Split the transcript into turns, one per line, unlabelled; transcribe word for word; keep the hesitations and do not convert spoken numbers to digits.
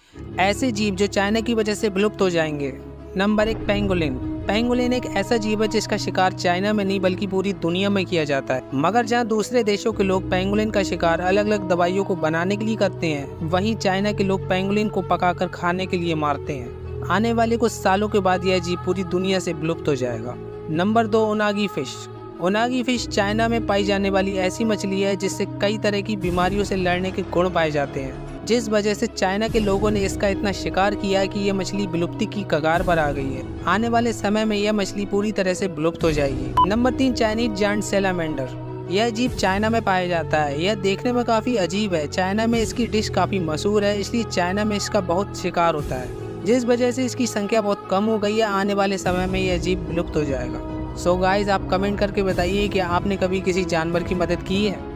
ऐसे जीव जो चाइना की वजह से विलुप्त हो जाएंगे। नंबर एक, पेंगुलिन। पेंगुलिन एक ऐसा जीव है जिसका शिकार चाइना में नहीं बल्कि पूरी दुनिया में किया जाता है। मगर जहाँ दूसरे देशों के लोग पेंगुलिन का शिकार अलग अलग दवाइयों को बनाने के लिए करते हैं, वहीं चाइना के लोग पेंगुलिन को पकाकर खाने के लिए मारते हैं। आने वाले कुछ सालों के बाद यह जीव पूरी दुनिया से विलुप्त हो जाएगा। नंबर दो, unagi fish. Unagi fish China में पाई जाने वाली ऐसी मछली है जिससे कई तरह की बीमारियों से लड़ने के गुण पाए जाते हैं, जिस वजह से चाइना के लोगों ने इसका इतना शिकार किया है कि यह मछली विलुप्ति की कगार पर आ गई है। आने वाले समय में यह मछली पूरी तरह से विलुप्त हो जाएगी। नंबर तीन, चाइनीज जायंट सैलामेंडर। यह जीव चाइना में पाया जाता है। यह देखने में काफी अजीब है। चाइना में इसकी डिश काफी मशहूर है, इसलिए चाइना में इसका बहुत शिकार होता है, जिस वजह से इसकी संख्या बहुत कम हो गई है। आने वाले समय में यह जीव विलुप्त हो जाएगा। सो गाइस, आप कमेंट करके बताइए कि आपने कभी किसी जानवर की मदद की है।